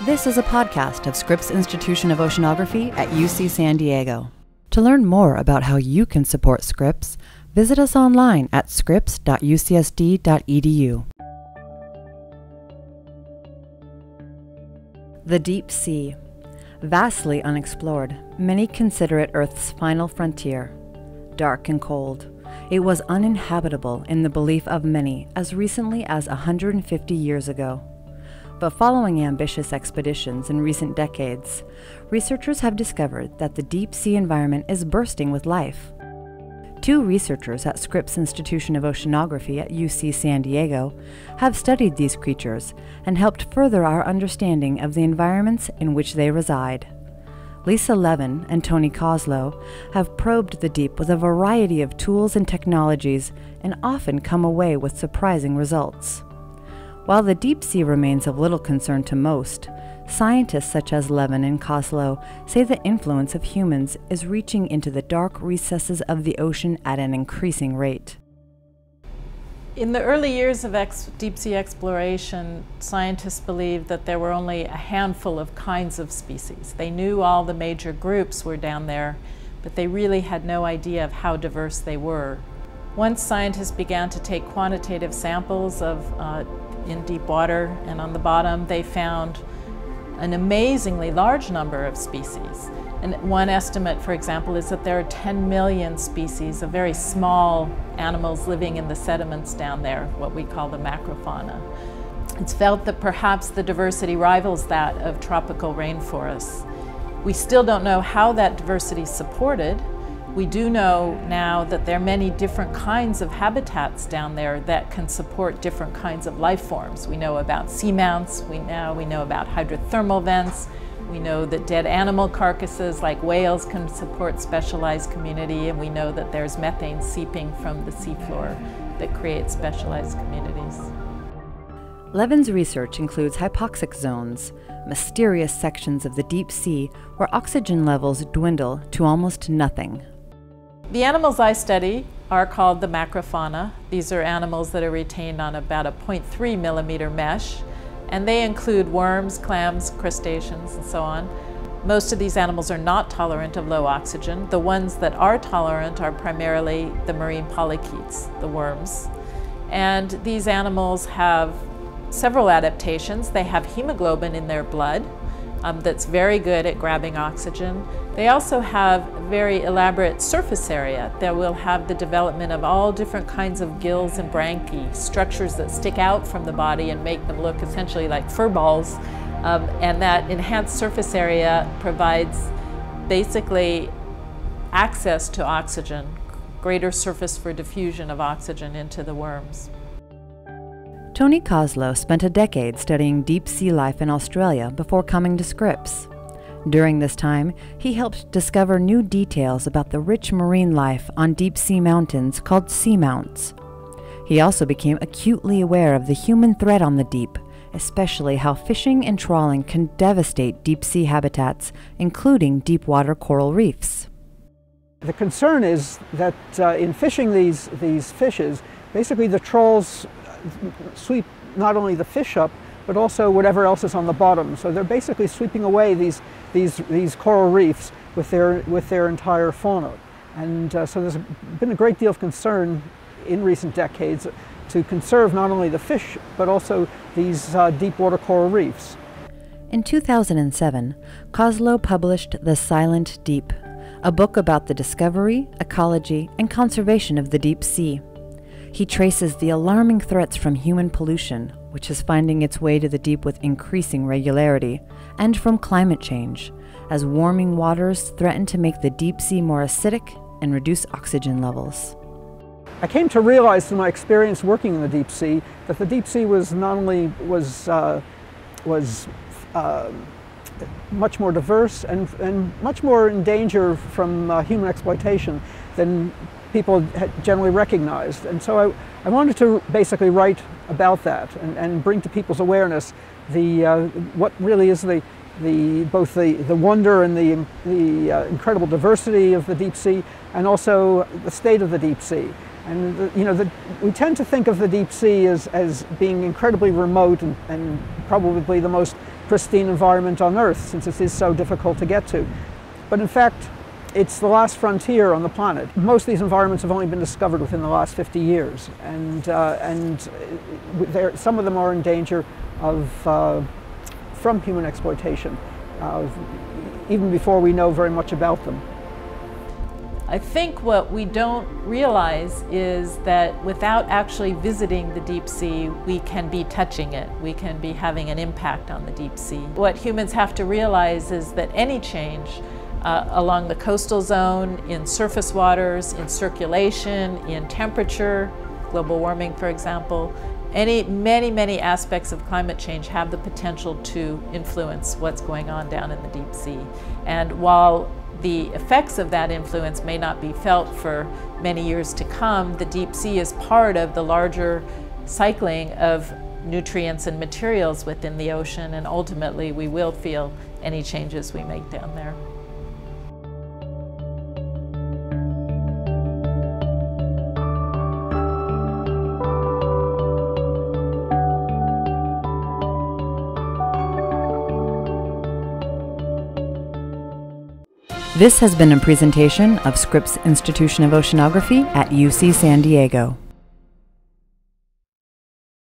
This is a podcast of Scripps Institution of Oceanography at UC San Diego. To learn more about how you can support Scripps, visit us online at scripps.ucsd.edu. The deep sea. Vastly unexplored, many consider it Earth's final frontier. Dark and cold, it was uninhabitable in the belief of many as recently as 150 years ago. But following ambitious expeditions in recent decades, researchers have discovered that the deep sea environment is bursting with life. Two researchers at Scripps Institution of Oceanography at UC San Diego have studied these creatures and helped further our understanding of the environments in which they reside. Lisa Levin and Tony Koslow have probed the deep with a variety of tools and technologies and often come away with surprising results. While the deep sea remains of little concern to most, scientists such as Levin and Koslow say the influence of humans is reaching into the dark recesses of the ocean at an increasing rate. In the early years of deep sea exploration, scientists believed that there were only a handful of kinds of species. They knew all the major groups were down there, but they really had no idea of how diverse they were. Once scientists began to take quantitative samples in deep water and on the bottom, they found an amazingly large number of species. And one estimate, for example, is that there are 10 million species of very small animals living in the sediments down there, what we call the macrofauna. It's felt that perhaps the diversity rivals that of tropical rainforests. We still don't know how that diversity is supported. We do know now that there are many different kinds of habitats down there that can support different kinds of life forms. We know about seamounts, we know about hydrothermal vents, we know that dead animal carcasses like whales can support specialized community, and we know that there's methane seeping from the seafloor that creates specialized communities. Levin's research includes hypoxic zones, mysterious sections of the deep sea where oxygen levels dwindle to almost nothing. The animals I study are called the macrofauna. These are animals that are retained on about a 0.3 millimeter mesh, and they include worms, clams, crustaceans, and so on. Most of these animals are not tolerant of low oxygen. The ones that are tolerant are primarily the marine polychaetes, the worms. And these animals have several adaptations. They have hemoglobin in their blood that's very good at grabbing oxygen. They also have very elaborate surface area that will have the development of all different kinds of gills and branchiae, structures that stick out from the body and make them look essentially like fur balls. And that enhanced surface area provides basically access to oxygen, greater surface for diffusion of oxygen into the worms. Tony Koslow spent a decade studying deep sea life in Australia before coming to Scripps. During this time, he helped discover new details about the rich marine life on deep sea mountains called seamounts. He also became acutely aware of the human threat on the deep, especially how fishing and trawling can devastate deep sea habitats, including deep water coral reefs. The concern is that in fishing these fishes, basically the trawls sweep not only the fish up, but also whatever else is on the bottom. So they're basically sweeping away these coral reefs with their entire fauna. And so there's been a great deal of concern in recent decades to conserve not only the fish, but also these deep water coral reefs. In 2007, Koslow published The Silent Deep, a book about the discovery, ecology, and conservation of the deep sea. He traces the alarming threats from human pollution, which is finding its way to the deep with increasing regularity, and from climate change, as warming waters threaten to make the deep sea more acidic and reduce oxygen levels. I came to realize through my experience working in the deep sea that the deep sea was not only much more diverse and much more in danger from human exploitation than people had generally recognized. And so I wanted to basically write about that and bring to people's awareness what really is both the wonder and the incredible diversity of the deep sea, and also the state of the deep sea. And we tend to think of the deep sea as being incredibly remote and probably the most pristine environment on Earth, since it is so difficult to get to. But in fact, it's the last frontier on the planet. Most of these environments have only been discovered within the last 50 years, and some of them are in danger from human exploitation, even before we know very much about them. I think what we don't realize is that without actually visiting the deep sea, we can be touching it. We can be having an impact on the deep sea. What humans have to realize is that any change along the coastal zone, in surface waters, in circulation, in temperature, global warming, for example, many aspects of climate change have the potential to influence what's going on down in the deep sea. And while the effects of that influence may not be felt for many years to come, the deep sea is part of the larger cycling of nutrients and materials within the ocean, and ultimately we will feel any changes we make down there. This has been a presentation of Scripps Institution of Oceanography at UC San Diego.